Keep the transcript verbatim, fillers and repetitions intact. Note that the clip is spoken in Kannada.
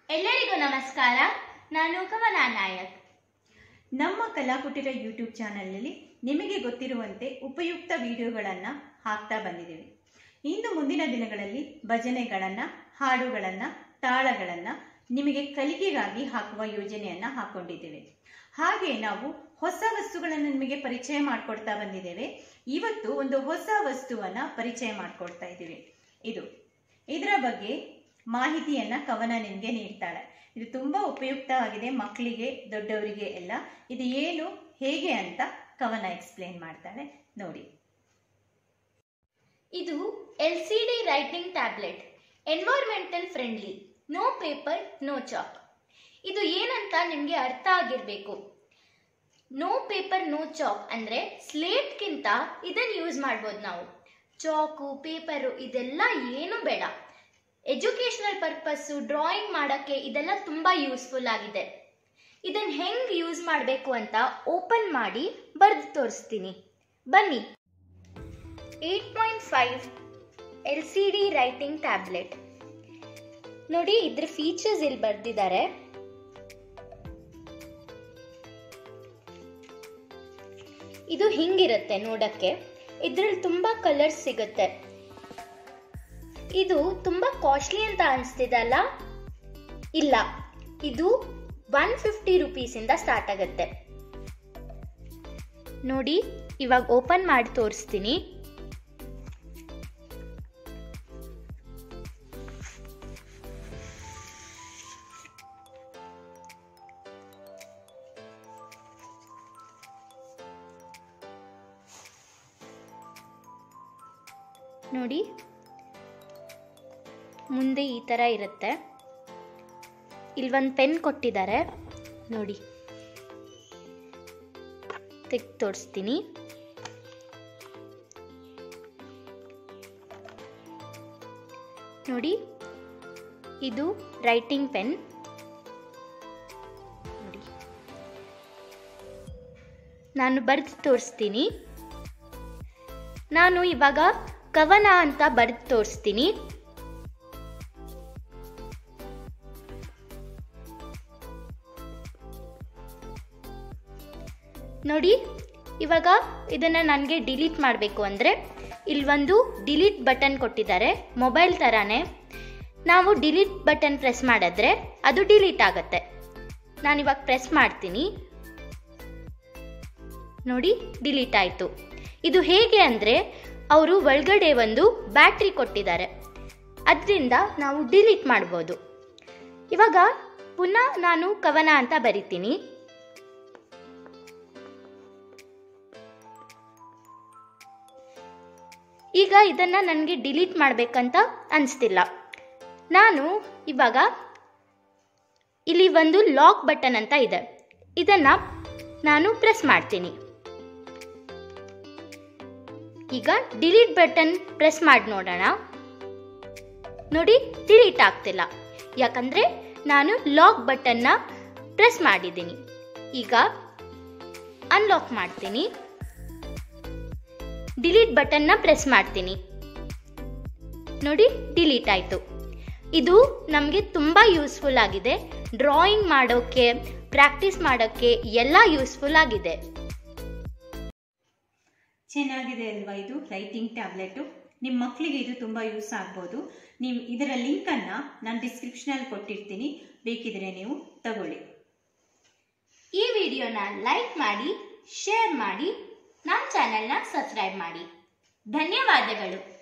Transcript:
ಎಲ್ಲರಿಗೂ ನಮಸ್ಕಾರ. ನಾನು ಕವನ ನಾಯಕ್. ನಮ್ಮ ಕಲಾಕುಟೀರ ಯೂಟ್ಯೂಬ್ ಚಾನಲ್ನಲ್ಲಿ ನಿಮಗೆ ಗೊತ್ತಿರುವಂತೆ ಉಪಯುಕ್ತ ವಿಡಿಯೋಗಳನ್ನು ಹಾಕ್ತಾ ಬಂದಿದ್ದೇವೆ. ಇನ್ನು ಮುಂದಿನ ದಿನಗಳಲ್ಲಿ ಭಜನೆಗಳನ್ನು, ಹಾಡುಗಳನ್ನು, ತಾಳಗಳನ್ನು ನಿಮಗೆ ಕಲಿಕೆಗಾಗಿ ಹಾಕುವ ಯೋಜನೆಯನ್ನು ಹಾಕೊಂಡಿದ್ದೇವೆ. ಹಾಗೆ ನಾವು ಹೊಸ ವಸ್ತುಗಳನ್ನು ನಿಮಗೆ ಪರಿಚಯ ಮಾಡಿಕೊಡ್ತಾ ಬಂದಿದ್ದೇವೆ. ಇವತ್ತು ಒಂದು ಹೊಸ ವಸ್ತುವನ್ನು ಪರಿಚಯ ಮಾಡಿಕೊಡ್ತಾ ಇದ್ದೀವಿ. ಇದು ಇದರ ಬಗ್ಗೆ ಮಾಹಿತಿಯನ್ನ ಕವನ ನಿಮಗೆ ನೀಡ್ತಾಳೆ. ಇದು ತುಂಬಾ ಉಪಯುಕ್ತವಾಗಿದೆ, ಮಕ್ಕಳಿಗೆ ದೊಡ್ಡವರಿಗೆ ಎಲ್ಲ. ಇದು ಏನು ಹೇಗೆ ಅಂತ ಕವನ ಎಕ್ಸ್ಪ್ಲೇನ್ ಮಾಡ್ತಾಳೆ, ನೋಡಿ. ಇದು L C D writing tablet, environmental friendly, no paper no chalk. ಇದು ಏನಂತ ನಿಮಗೆ ಅರ್ಥ ಆಗಿರ್ಬೇಕು. ನೋ ಪೇಪರ್ ನೋ ಚಾಕ್ ಅಂದ್ರೆ ಸ್ಲೇಟ್ಗಿಂತ ಇದನ್ನು ಯೂಸ್ ಮಾಡ್ಬೋದು ನಾವು. ಚಾಕು, ಪೇಪರು ಇದೆಲ್ಲ ಏನು ಬೇಡ. ಎಜುಕೇಶನಲ್ ಪರ್ಪಸ್ಸು, ಡ್ರಾಯಿಂಗ್ ಮಾಡೋಕ್ಕೆ ಇದೆಲ್ಲ ತುಂಬ ಯೂಸ್ಫುಲ್ ಆಗಿದೆ. ಇದನ್ನು ಹೆಂಗೆ ಯೂಸ್ ಮಾಡಬೇಕು ಅಂತ ಓಪನ್ ಮಾಡಿ ಬರೆದು ತೋರಿಸ್ತೀನಿ, ಬನ್ನಿ. Eight point five L C D writing tablet ನೋಡಿ, ಇದ್ರ ಫೀಚರ್ಸ್ ಇಲ್ಲಿ ಬರೆದಿದ್ದಾರೆ. ಇದು ಹಿಂಗಿರುತ್ತೆ ನೋಡಕ್ಕೆ. ಇದ್ರಲ್ಲಿ ತುಂಬಾ ಕಲರ್ಸ್ ಸಿಗುತ್ತೆ. ಇದು ತುಂಬಾ ಕಾಸ್ಟ್ಲಿ ಅಂತ ಅನಿಸ್ತಿದಲ್ಲ? ಇಲ್ಲ, ಇದು ಒನ್ ಫಿಫ್ಟಿ ರುಪೀಸ್ ಇಂದ ಸ್ಟಾರ್ಟ್ ಆಗುತ್ತೆ. ನೋಡಿ, ಇವಾಗ ಓಪನ್ ಮಾಡಿ ತೋರಿಸ್ತೀನಿ. ನೋಡಿ, ಮುಂದೆ ಈ ಥರ ಇರುತ್ತೆ. ಇಲ್ಲಿ ಒಂದು ಪೆನ್ ಕೊಟ್ಟಿದ್ದಾರೆ ನೋಡಿ, ತೆಗೆದು ತೋರಿಸ್ತೀನಿ. ನೋಡಿ, ಇದು ರೈಟಿಂಗ್ ಪೆನ್. ನೋಡಿ, ನಾನು ಬರೆದು ತೋರಿಸ್ತೀನಿ. ನಾನು ಇವಾಗ ಕವನ ಅಂತ ಬರೆದು ತೋರಿಸ್ತೀನಿ. ನೋಡಿ, ಇವಾಗ ಇದನ್ನು ನನಗೆ ಡಿಲೀಟ್ ಮಾಡಬೇಕು ಅಂದರೆ ಇಲ್ಲಿ ಒಂದು ಡಿಲೀಟ್ ಬಟನ್ ಕೊಟ್ಟಿದ್ದಾರೆ, ಮೊಬೈಲ್ ಥರನೇ. ನಾವು ಡಿಲೀಟ್ ಬಟನ್ ಪ್ರೆಸ್ ಮಾಡಿದ್ರೆ ಅದು ಡಿಲೀಟ್ ಆಗುತ್ತೆ. ನಾನಿವಾಗ ಪ್ರೆಸ್ ಮಾಡ್ತೀನಿ. ನೋಡಿ, ಡಿಲೀಟ್ ಆಯಿತು. ಇದು ಹೇಗೆ ಅಂದರೆ ಅವರು ಒಳಗಡೆ ಒಂದು ಬ್ಯಾಟ್ರಿ ಕೊಟ್ಟಿದ್ದಾರೆ, ಅದರಿಂದ ನಾವು ಡಿಲೀಟ್ ಮಾಡ್ಬೋದು. ಇವಾಗ ಪುನಃ ನಾನು ಕವನ ಅಂತ ಬರಿತೀನಿ. ಈಗ ಇದನ್ನ ನನಗೆ ಡಿಲೀಟ್ ಮಾಡಬೇಕಂತ ಅನಿಸ್ತಿಲ್ಲ. ನಾನು ಇವಾಗ ಇಲ್ಲಿ ಒಂದು ಲಾಕ್ ಬಟನ್ ಅಂತ ಇದೆ, ಇದನ್ನ ನಾನು ಪ್ರೆಸ್ ಮಾಡ್ತೀನಿ. ಈಗ ಡಿಲೀಟ್ ಬಟನ್ ಪ್ರೆಸ್ ಮಾಡಿ ನೋಡೋಣ. ನೋಡಿ, ಡಿಲೀಟ್ ಆಗ್ತಿಲ್ಲ, ಯಾಕಂದ್ರೆ ನಾನು ಲಾಕ್ ಬಟನ್ನ ಪ್ರೆಸ್ ಮಾಡಿದ್ದೀನಿ. ಈಗ ಅನ್ಲಾಕ್ ಮಾಡ್ತೀನಿ. ಡಿಲೀಟ್ ಬಟನ್ನ ಪ್ರೆಸ್ ಮಾಡ್ತೀನಿ. ನೋಡಿ, ಡಿಲೀಟ್ ಆಯಿತು. ಇದು ನಮಗೆ ತುಂಬ ಯೂಸ್ಫುಲ್ ಆಗಿದೆ. ಡ್ರಾಯಿಂಗ್ ಮಾಡೋಕ್ಕೆ, ಪ್ರಾಕ್ಟೀಸ್ ಮಾಡೋಕ್ಕೆ ಎಲ್ಲ ಯೂಸ್ಫುಲ್ ಆಗಿದೆ. ಚೆನ್ನಾಗಿದೆ ಅಲ್ವಾ? ಇದು ರೈಟಿಂಗ್ ಟ್ಯಾಬ್ಲೆಟು. ನಿಮ್ಮ ಮಕ್ಕಳಿಗೆ ಇದು ತುಂಬ ಯೂಸ್ ಆಗ್ಬೋದು. ನೀವು ಇದರ ಲಿಂಕನ್ನು ನಾನು ಡಿಸ್ಕ್ರಿಪ್ಷನಲ್ಲಿ ಕೊಟ್ಟಿರ್ತೀನಿ, ಬೇಕಿದ್ರೆ ನೀವು ತಗೊಳ್ಳಿ. ಈ ವಿಡಿಯೋನ ಲೈಕ್ ಮಾಡಿ, ಶೇರ್ ಮಾಡಿ, ನಮ್ಮ ಚಾನೆಲ್ನ ಸಬ್ಸ್ಕ್ರೈಬ್ ಮಾಡಿ. ಧನ್ಯವಾದಗಳು.